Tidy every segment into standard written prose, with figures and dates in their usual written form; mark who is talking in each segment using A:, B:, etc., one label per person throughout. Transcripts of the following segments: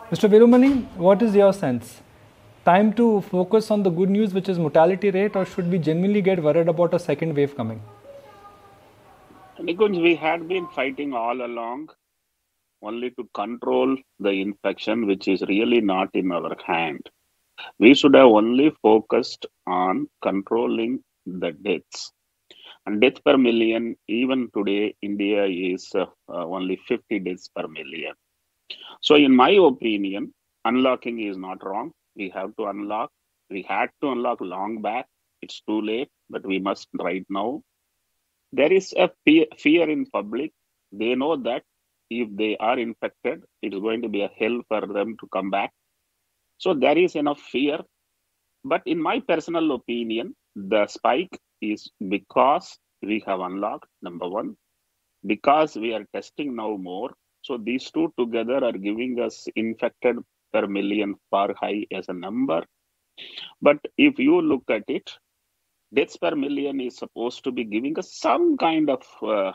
A: Mr. Virumani, what is your sense? Time to focus on the good news, which is mortality rate, or should we genuinely get worried about a second wave coming?
B: Nikunj, we had been fighting all along only to control the infection, which is really not in our hand. We should have only focused on controlling the deaths. And death per million, even today, India is only 50 deaths per million. So, in my opinion, unlocking is not wrong. We have to unlock. We had to unlock long back. It's too late, but we must right now. There is a fear in public. They know that if they are infected, it is going to be a hell for them to come back. So there is enough fear. But in my personal opinion, the spike is because we have unlocked, number one, because we are testing now more. So these two together are giving us infected per million far high as a number. But if you look at it, deaths per million is supposed to be giving us some kind of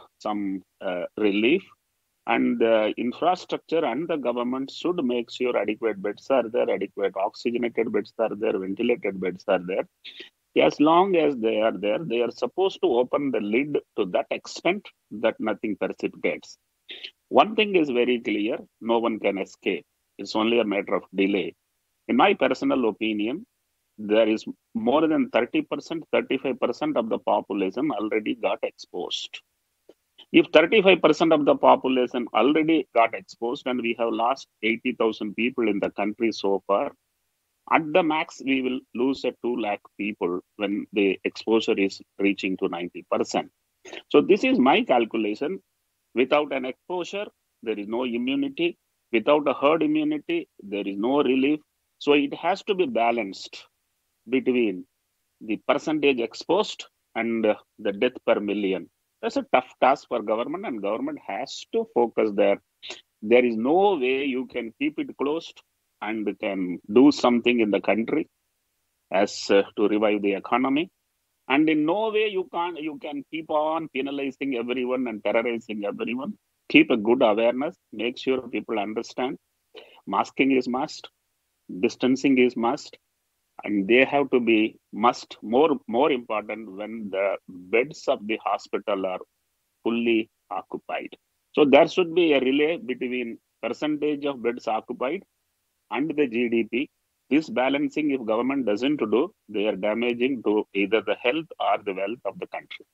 B: relief, and the infrastructure and the government should make sure adequate beds are there, adequate oxygenated beds are there, ventilated beds are there. As long as they are there, they are supposed to open the lid to that extent that nothing precipitates. One thing is very clear: no one can escape. It's only a matter of delay. In my personal opinion, there is more than 30%, 35% of the population already got exposed. If 35% of the population already got exposed and we have lost 80,000 people in the country so far, at the max, we will lose a 2 lakh people when the exposure is reaching to 90%. So this is my calculation. Without an exposure, there is no immunity. Without a herd immunity, there is no relief. So it has to be balanced between the percentage exposed and the death per million. That's a tough task for government, and government has to focus there. There is no way you can keep it closed and can do something in the country as to revive the economy. And in no way you can keep on penalizing everyone and terrorizing everyone. Keep a good awareness. Make sure people understand. Masking is must. Distancing is must, and they have to be more important when the beds of the hospital are fully occupied. So there should be a relay between percentage of beds occupied and the GDP. This balancing, if government doesn't do, they are damaging to either the health or the wealth of the country.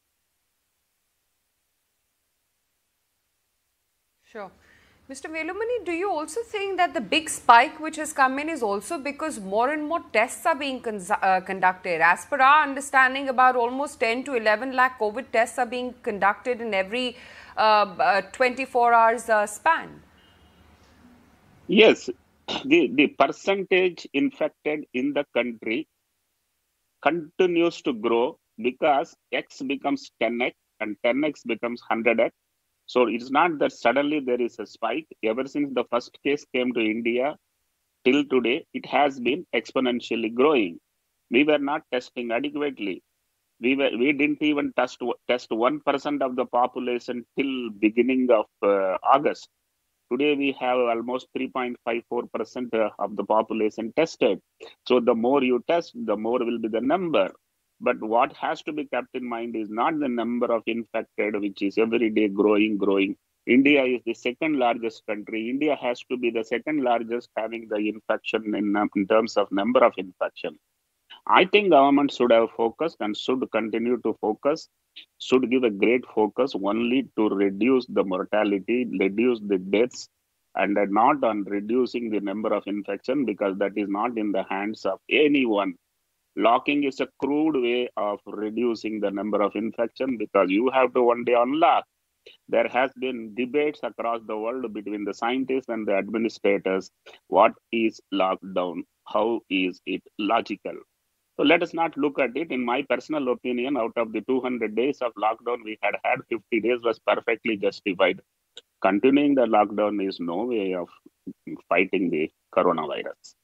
C: Sure. Mr. Velumani, do you also think that the big spike which has come in is also because more and more tests are being conducted? As per our understanding, about almost 10 to 11 lakh COVID tests are being conducted in every 24 hours span.
B: Yes, the percentage infected in the country continues to grow because X becomes 10x and 10x becomes 100x. So it's not that suddenly there is a spike. Ever since the first case came to India till today, it has been exponentially growing. We were not testing adequately. We didn't even test 1% of the population till beginning of August. Today we have almost 3.54% of the population tested. So the more you test, the more will be the number. But what has to be kept in mind is not the number of infected, which is every day growing. India is the second largest country. India has to be the second largest having the infection in terms of number of infection. I think government should have focused and should continue to focus, should give a great focus only to reduce the mortality, reduce the deaths, and not on reducing the number of infection, because that is not in the hands of anyone. Locking is a crude way of reducing the number of infection because you have to one day unlock. There has been debates across the world between the scientists and the administrators. What is lockdown? How is it logical? So let us not look at it. In my personal opinion, out of the 200 days of lockdown we had 50 days was perfectly justified. Continuing the lockdown is no way of fighting the coronavirus.